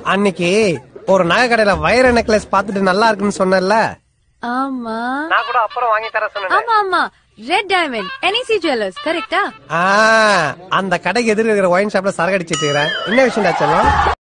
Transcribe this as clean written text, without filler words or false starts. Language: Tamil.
அன்னைக்கு ஒரு நகை கடையில வைர நெக்லஸ் பாத்துட்டு நல்லா இருக்குன்னு சொன்னல. ஆமா, நான் கூட அப்புறம் வாங்கி தர சொன்னேன். ஆமா ஆமா, ரெட் டைமண்ட் NEC ஜுவல்லர்ஸ் கரெக்டா? அந்த கடைக்கு எதிர இருக்கிற ஒயின் ஷாப்ல சரக்கு அடிச்சிட்டு இருக்கேன். என்ன விஷயம் செல்லம்?